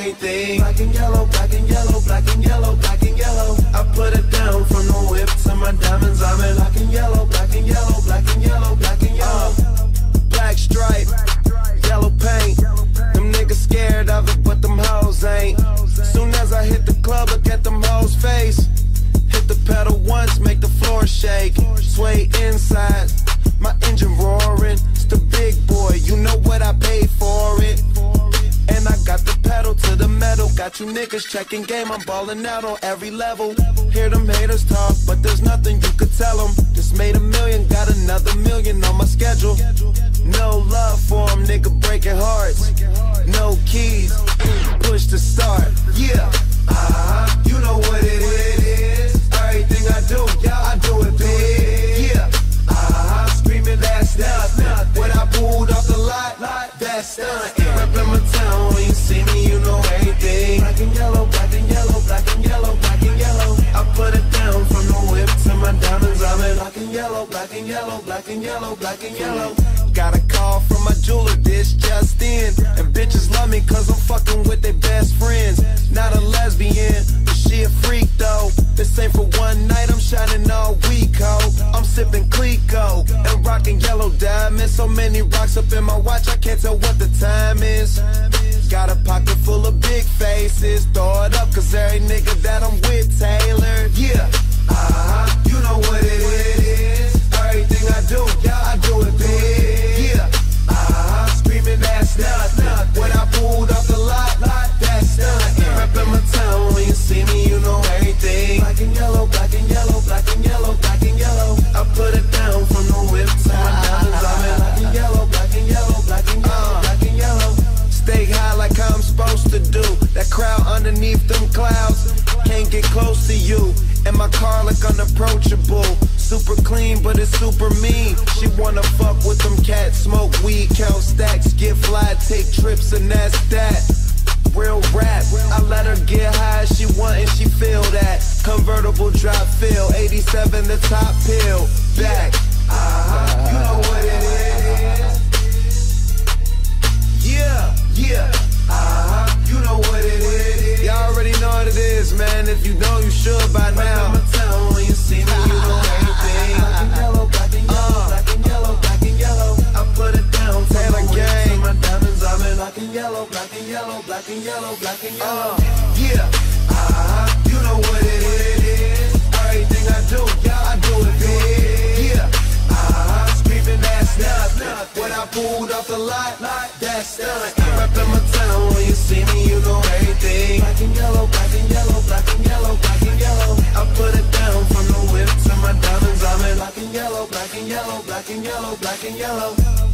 everything. Black and yellow, black and yellow, black and yellow, black and yellow. I put it down from the whip to my diamonds. I'm in black and yellow, black and yellow, black and yellow, black and yellow. Black stripe, yellow paint. Them niggas scared of it, but them hoes ain't. Soon as I hit the club, look at them hoes' face. Hit the pedal once, make the floor shake. Sway inside, my engine roaring. It's the big boy, you know what I paid for it. And I got the pedal to the metal. Got you niggas checking game, I'm ballin' out on every level. Hear them haters talk, but there's nothing you could tell them. Just made $1 million, got another $1 million on my schedule. No love for them, nigga breaking hearts. No keys, push to start. Yeah, you know what it is. Everything I do, yeah, I do it big. Yeah, screaming that's nothing. When I pulled off the lot, that's stuntin'. Reppin' my town, when you see me, you know everything. Black and yellow, black and yellow, black and yellow, black and yellow. I put it down from the whip to my diamonds. I'm in black and yellow, black and yellow, black and yellow, black and yellow. Got a call from my jeweler, this just in. And bitches love me cause I'm fucking with their best friends. Not a lesbian, but she a freak though. This ain't for one night, I'm shining all week, ho. I'm sipping Clico and rocking yellow diamonds. So many rocks up in my watch, I can't tell what the time is. Got a pocket full of big faces. Throw it up cause every nigga that I'm with tailored. Yeah, you know what it is. Everything I do, yeah, I do it big. Yeah, screaming that's nothing. When I pulled off the lot, that's nothing. Reppin' my town, when you see me, you know everything. Black and yellow, black and yellow, black and yellow, black and yellow. I put it down from the whip to my diamonds. I'm in black and yellow, black and yellow, black and yellow, black and yellow. Stay high like I'm supposed to do. That crowd underneath them clouds can't get close to you. And my car look unapproachable. Super clean, but it's super mean. She wanna fuck with them cats, smoke weed, count stacks, get fly, take trips, and that's that. Real rap, I let her get high, she want and she feel that. Convertible drop feel, 87 the top pill. Back, you know what it is. Yeah, you know what it is. Y'all already know what it is, man. If you don't, you should by now. I'ma tell when you see me, you know everything. Black and yellow, black and yellow, black and yellow, black and yellow. I put it down, Taylor gang. My diamonds, I'm in black and yellow, black and yellow, black and yellow, black and yellow. Yeah, you know what it is. Everything I do, yeah, I do it big. Yeah, screaming that's nothing. When I pulled off the lot, that's nothing. Reppin' my town, when you see me, you know everything. Black and yellow, black and yellow, black and yellow, black and yellow. I put it down from the whip to my diamonds. I'm in black and yellow, black and yellow, black and yellow, black and yellow.